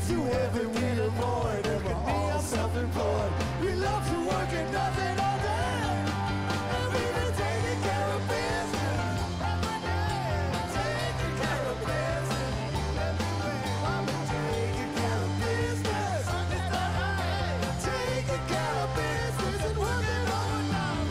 to heaven we avoid, and we're all self-employed. We love to work and nothing all day, and we've been taking care of business every day. Taking care of business every day. I've been taking care of business. It's alright. Taking care of business and working overtime.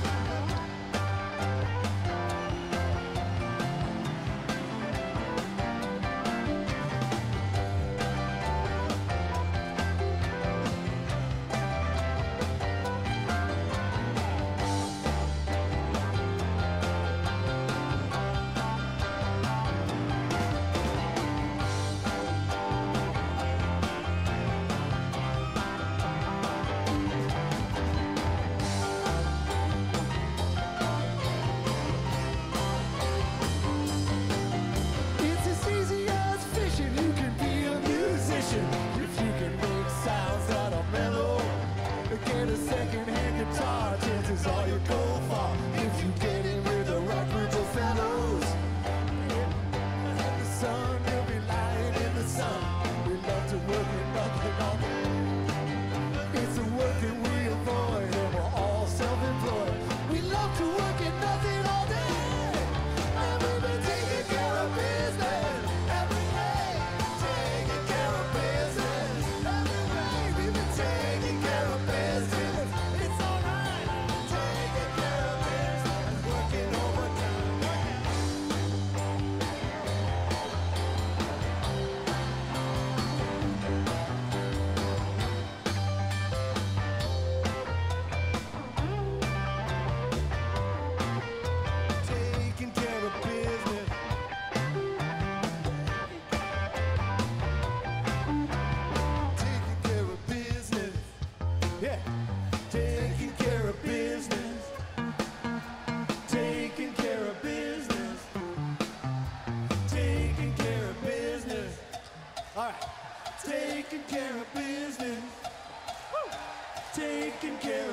It's as easy as fishing. You can be a musician if you can make sounds that are mellow. Get a second-hand guitar, chances are you go far if you get in with the right group of fellows. In the sun, you'll be lying in the sun. We love to work with nothing on it. It's the work that we avoid, and we're all self-employed. We love to work and nothing all day, and we've been taking care of business every day. Taking care of business every day. We've been taking care of business. It's alright. Taking care of business, working overtime. Taking care of business. Taking care of business. Yeah. Taking care of business. Taking care of business. Taking care of business. All right. Taking care of business. Woo. Taking care